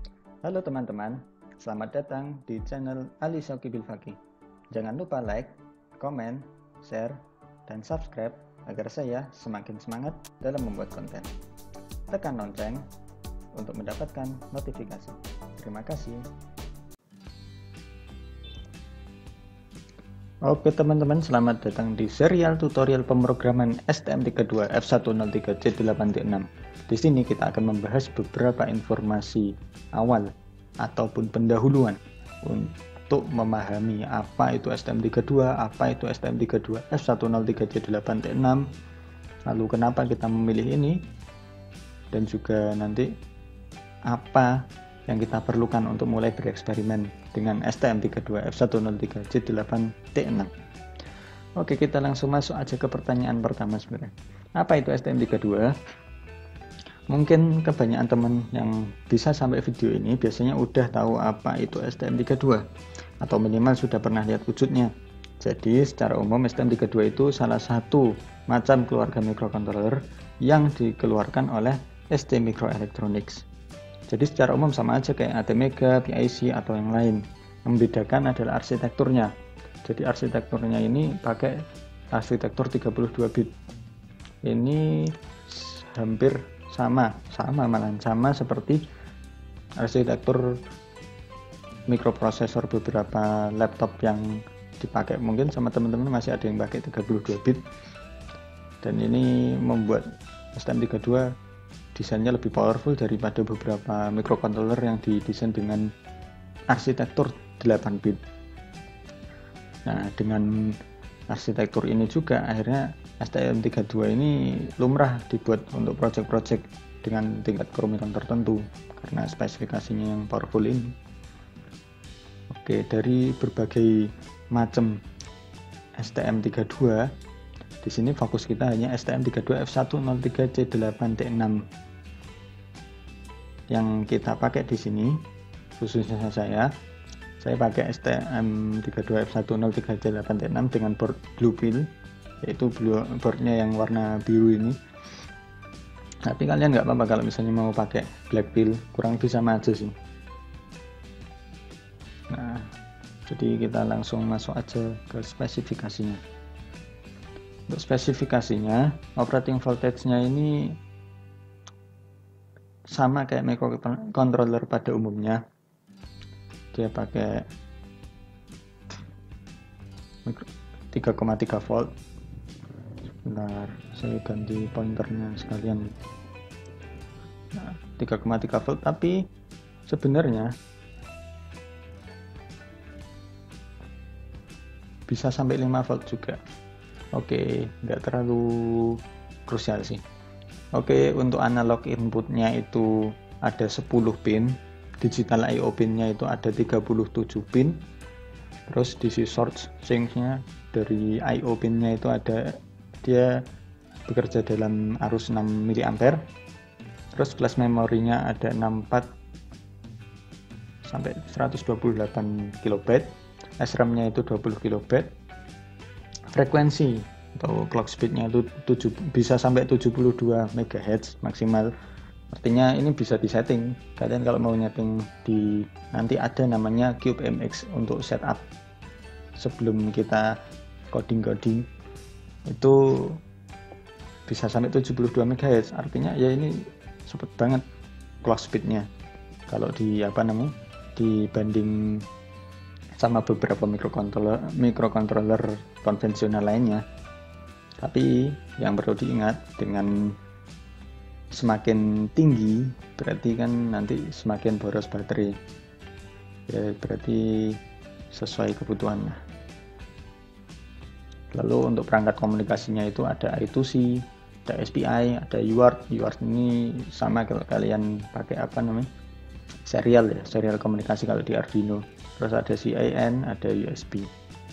Halo teman-teman, selamat datang di channel Ali Shoki Bilfaki. Jangan lupa like, komen, share, dan subscribe agar saya semakin semangat dalam membuat konten. Tekan lonceng untuk mendapatkan notifikasi. Terima kasih. Oke teman-teman, selamat datang di serial tutorial pemrograman STM32 F103C8T6. Di sini kita akan membahas beberapa informasi awal ataupun pendahuluan untuk memahami apa itu STM32, apa itu STM32 F103C8T6, lalu kenapa kita memilih ini, dan juga nanti apa yang kita perlukan untuk mulai bereksperimen dengan STM32 F103C8T6. Oke, kita langsung masuk aja ke pertanyaan pertama sebenarnya. Apa itu STM32? Mungkin kebanyakan teman yang bisa sampai video ini biasanya udah tahu apa itu STM32 atau minimal sudah pernah lihat wujudnya. Jadi secara umum STM32 itu salah satu macam keluarga microcontroller yang dikeluarkan oleh ST Microelectronics. Jadi secara umum sama aja kayak ATmega, PIC atau yang lain. Yang membedakan adalah arsitekturnya. Jadi arsitekturnya ini pakai arsitektur 32 bit. Ini hampir sama seperti arsitektur mikroprosesor beberapa laptop yang dipakai. Mungkin sama teman-teman masih ada yang pakai 32 bit. Dan ini membuat STM32 desainnya lebih powerful daripada beberapa microcontroller yang didesain dengan arsitektur 8 bit. Nah, dengan arsitektur ini juga akhirnya STM32 ini lumrah dibuat untuk project-project dengan tingkat kerumitan tertentu karena spesifikasinya yang powerful ini. Oke, dari berbagai macam STM32, di sini fokus kita hanya STM32 F103C8T6 yang kita pakai di sini. Khususnya saya pakai STM32 F103C8T6 dengan board blue pill, yaitu boardnya yang warna biru ini. Tapi kalian nggak apa-apa kalau misalnya mau pakai black pill, kurang lebih sama aja sih. Nah, jadi kita langsung masuk aja ke spesifikasinya. Untuk spesifikasinya, operating voltage-nya ini sama kayak microcontroller pada umumnya. Dia pakai 3,3 volt. Sebentar, saya ganti pointernya sekalian. Nah, 3,3 volt, tapi sebenarnya bisa sampai 5 volt juga. Oke, nggak terlalu krusial sih. Oke, untuk analog inputnya itu ada 10 pin, digital I/O pinnya itu ada 37 pin, terus DC source sinknya dari I/O pinnya itu ada, dia bekerja dalam arus 6 mA, terus flash memorinya ada 64 sampai 128 KB, SRAM-nya itu 20 KB, frekuensi atau clock speed-nya itu bisa sampai 72 MHz maksimal. Artinya ini bisa disetting. Kalian kalau mau nyeting di nanti ada namanya CubeMX untuk setup sebelum kita coding itu bisa sampai 72 MHz. Artinya ya ini cepet banget clock speed-nya kalau dibanding sama beberapa microcontroller konvensional lainnya. Tapi yang perlu diingat, dengan semakin tinggi berarti kan nanti semakin boros baterai. Ya berarti sesuai kebutuhan lah. Lalu untuk perangkat komunikasinya itu ada I2C, ada SPI, ada UART. UART ini sama kalau kalian pakai serial komunikasi kalau di Arduino. Terus ada CIN, ada USB.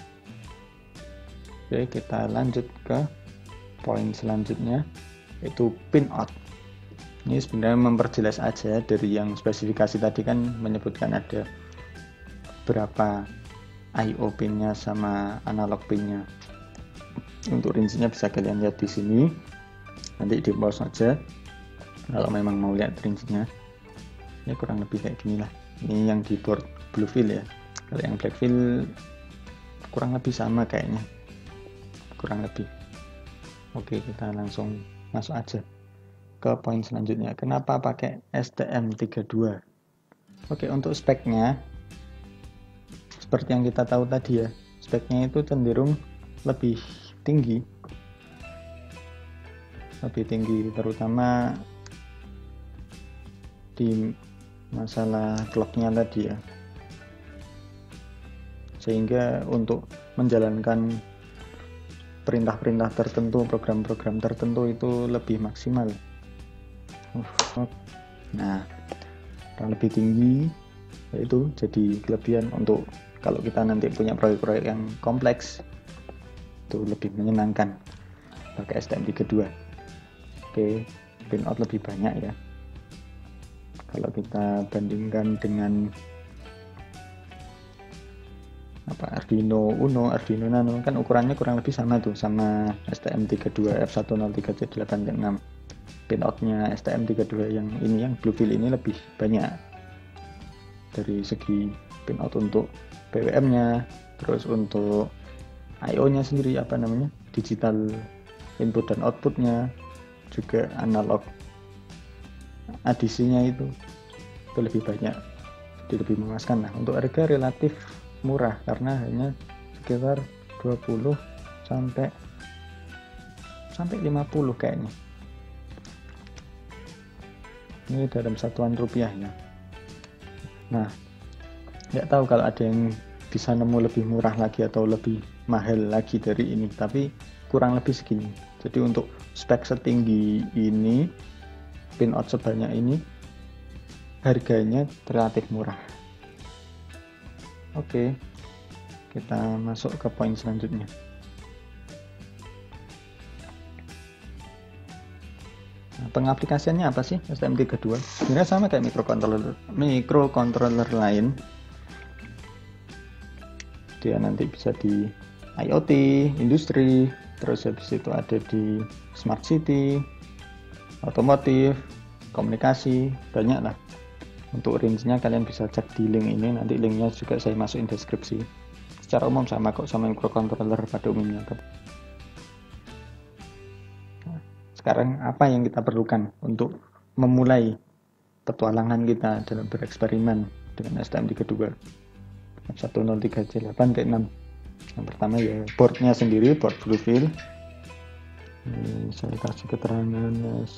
Oke, kita lanjut ke poin selanjutnya, yaitu pin out. Ini sebenarnya memperjelas aja, dari yang spesifikasi tadi kan menyebutkan ada berapa I/O pinnya sama analog pinnya. Untuk rincinya bisa kalian lihat di sini. Nanti di pause saja kalau memang mau lihat rincinya. Ini kurang lebih kayak gini lah. Ini yang di board Bluefield ya. Kalau yang Blackfield kurang lebih sama kayaknya, kurang lebih. Oke, kita langsung masuk aja ke poin selanjutnya. Kenapa pakai STM32? Oke, untuk speknya seperti yang kita tahu tadi ya, speknya itu cenderung lebih tinggi, terutama di masalah clocknya tadi ya, sehingga untuk menjalankan perintah-perintah tertentu, program-program tertentu itu lebih maksimal. Nah, yang lebih tinggi yaitu jadi kelebihan untuk kalau kita nanti punya proyek-proyek yang kompleks, itu lebih menyenangkan pakai STM32. Oke, pinout lebih banyak ya kalau kita bandingkan dengan Arduino Uno, Arduino Nano, kan ukurannya kurang lebih sama tuh, sama STM32 F103C8.6. Pinoutnya STM32 yang ini, yang Bluefield ini lebih banyak dari segi pinout untuk PWM nya, terus untuk IO nya sendiri, digital input dan outputnya, juga analog adisinya itu lebih banyak, jadi lebih memuaskan. Nah, untuk harga relatif murah karena hanya sekitar 20 sampai 50 kayaknya. Ini dalam satuan rupiah ya. Nah, nggak tahu kalau ada yang bisa nemu lebih murah lagi atau lebih mahal lagi dari ini, tapi kurang lebih segini. Jadi untuk spek setinggi ini, pinout sebanyak ini, harganya relatif murah. Oke, kita masuk ke poin selanjutnya. Nah, pengaplikasiannya apa sih STM32? Sebenarnya sama kayak microcontroller lain. Dia nanti bisa di IoT, industri, terus habis itu ada di smart city, otomotif, komunikasi, banyak lah. Untuk range-nya kalian bisa cek di link ini, nanti linknya juga saya masukin deskripsi. Secara umum sama kok sama microcontroller pada umumnya. Sekarang apa yang kita perlukan untuk memulai petualangan kita dalam bereksperimen dengan STM32 F103C8.6? Yang pertama ya boardnya sendiri, board Bluefield. Ini saya kasih keterangan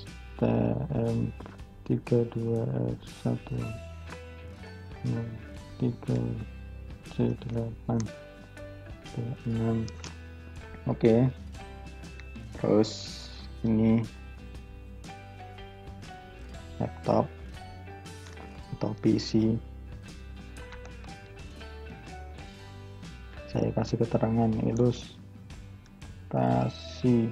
STM32F103C8.6. Oke. Terus ini laptop atau PC, saya kasih keterangan ilustrasi.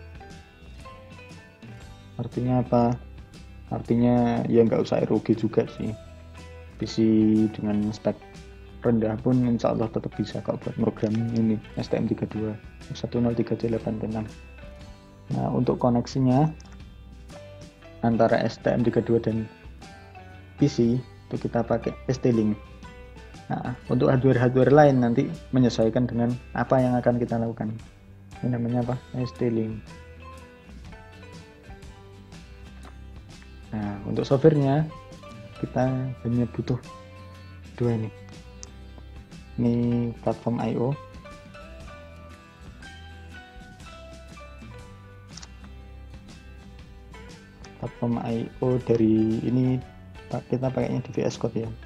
Artinya apa? Artinya ya nggak usah ROG juga sih, PC dengan spek rendah pun insya Allah tetap bisa kok buat program ini STM32 F103C8.6. Nah, untuk koneksinya antara STM32 dan PC itu kita pakai ST-Link. Nah, untuk hardware lain nanti menyesuaikan dengan apa yang akan kita lakukan. Ini namanya apa? ST-Link. Nah, untuk softwarenya kita hanya butuh dua ini. Ini platform IO. Platform IO dari ini kita pakainya di VS Code ya.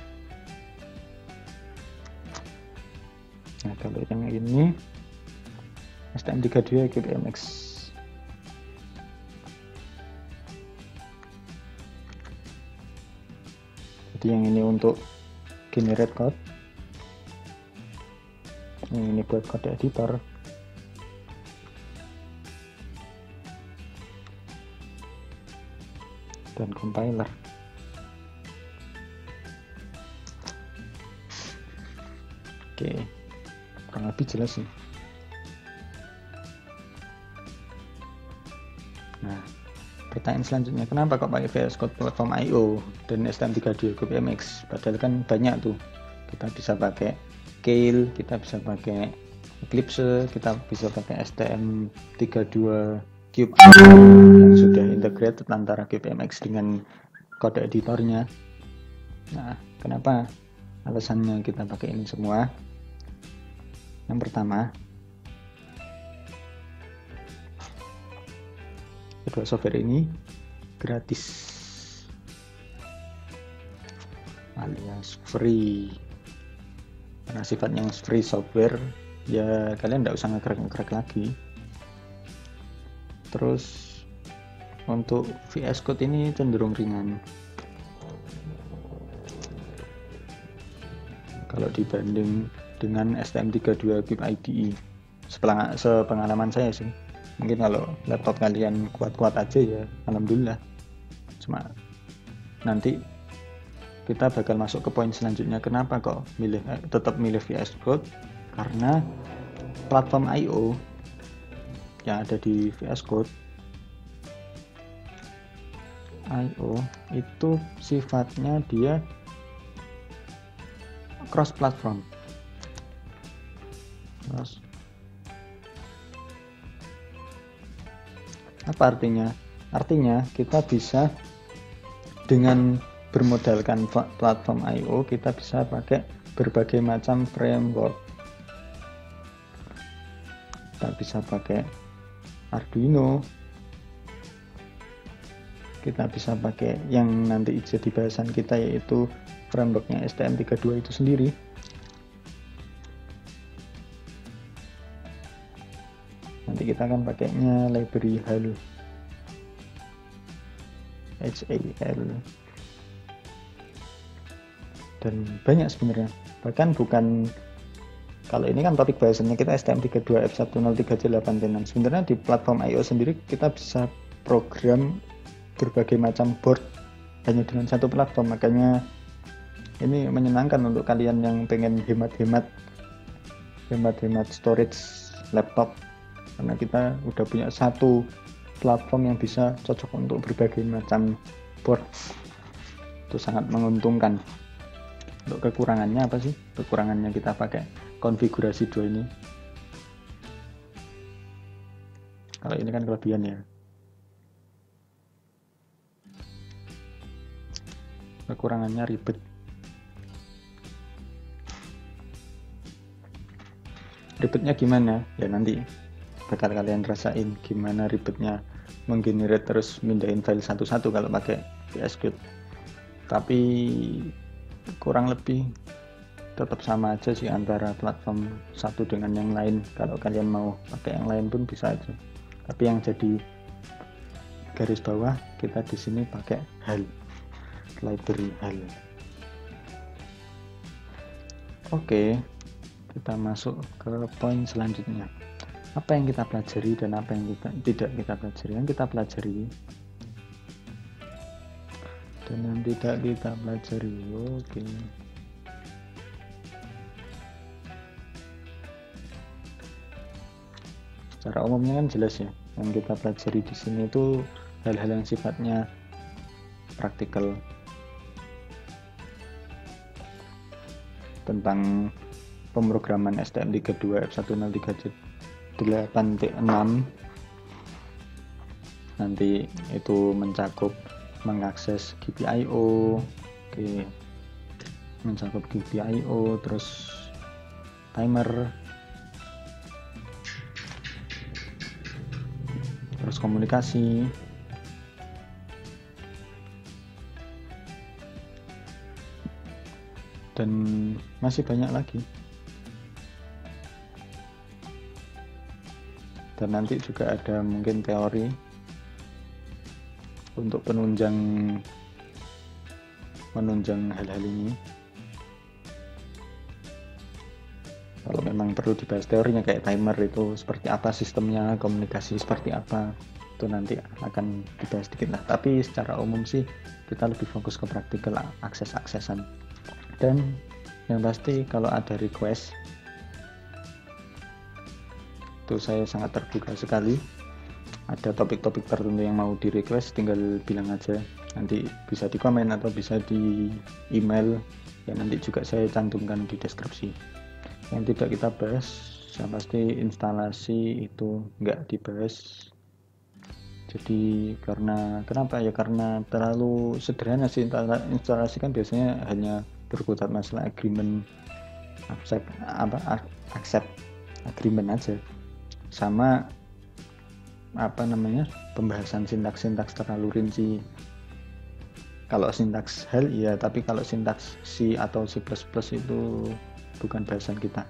Nah, kalau yang ini STM32 QPMX. Jadi yang ini untuk generate code, ini buat code editor. Dan compiler. Oke, kurang lebih jelas sih. Nah, pertanyaan selanjutnya, kenapa kok pakai VS Code platform I/O dan STM32 CubeMX? Padahal kan banyak tuh, kita bisa pakai Keil, kita bisa pakai Eclipse, kita bisa pakai STM32 Cube yang sudah integrated antara CubeMX dengan kode editornya. Nah, kenapa alasannya kita pakai ini semua? Yang pertama, kedua software ini gratis alias free. Karena sifatnya free software, ya kalian tidak usah ngekrek lagi. Terus untuk VS Code ini cenderung ringan kalau dibanding dengan STM32 Cube IDE. Sepengalaman saya sih, mungkin kalau laptop kalian kuat-kuat aja ya alhamdulillah. Cuma nanti kita bakal masuk ke poin selanjutnya, kenapa kok tetap milih VS Code. Karena platform I/O yang ada di VS Code I/O itu sifatnya dia cross platform. Apa artinya? Artinya kita bisa dengan bermodalkan platform I/O, kita bisa pakai berbagai macam framework. Kita bisa pakai Arduino, kita bisa pakai yang nanti jadi bahasan kita, yaitu frameworknya STM32 itu sendiri. Nanti kita akan pakainya library HAL, dan banyak sebenarnya. Bahkan bukan, kalau ini kan topik bahasannya kita STM32 F103J8T6. Sebenarnya di platform I/O sendiri kita bisa program berbagai macam board hanya dengan satu platform. Makanya ini menyenangkan untuk kalian yang pengen hemat-hemat storage laptop, karena kita udah punya satu platform yang bisa cocok untuk berbagai macam board. Itu sangat menguntungkan. Untuk kekurangannya apa sih? Kekurangannya kita pakai konfigurasi dua ini. Kalau ini kan kelebihan ya. Kekurangannya ribet. Ribetnya gimana? Ya nanti bakal kalian rasain gimana ribetnya menggenerate terus mindahin file satu-satu kalau pakai VS Code. Tapi kurang lebih tetap sama aja sih antara platform satu dengan yang lain. Kalau kalian mau pakai yang lain pun bisa aja. Tapi yang jadi garis bawah, kita di sini pakai HAL, library HAL. Oke, kita masuk ke poin selanjutnya. Apa yang kita pelajari dan apa yang tidak kita pelajari? Yang kita pelajari dan yang tidak kita pelajari. Oke. Secara umumnya kan jelas ya. Yang kita pelajari di sini itu hal-hal yang sifatnya praktikal tentang pemrograman STM32 F103J8T6. Nanti itu mencakup mengakses GPIO, mencakup GPIO, terus timer, terus komunikasi, dan masih banyak lagi. Dan nanti juga ada mungkin teori untuk menunjang hal-hal ini. Kalau memang perlu dibahas teorinya kayak timer itu seperti apa sistemnya, komunikasi seperti apa, itu nanti akan dibahas sedikit lah. Tapi secara umum sih kita lebih fokus ke praktikal, akses-aksesan. Dan yang pasti kalau ada request itu saya sangat terbuka sekali. ada topik-topik tertentu yang mau di request, tinggal bilang aja, nanti bisa di komen atau bisa di email ya, nanti juga saya cantumkan di deskripsi. Yang tidak kita bahas yang pasti instalasi itu nggak dibahas. Jadi kenapa ya, karena terlalu sederhana sih. Instalasi kan biasanya hanya berkutat masalah agreement, accept agreement aja, sama pembahasan sintaks terlalu rinci. Kalau sintaks hal ya, tapi kalau sintaks C atau C++ itu bukan bahasan kita.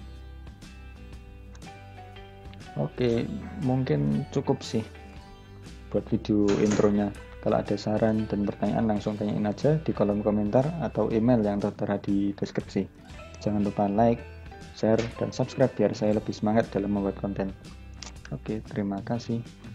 Oke, mungkin cukup sih buat video intronya. Kalau ada saran dan pertanyaan langsung tanyain aja di kolom komentar atau email yang tertera di deskripsi. Jangan lupa like, share, dan subscribe biar saya lebih semangat dalam membuat konten. Oke, terima kasih.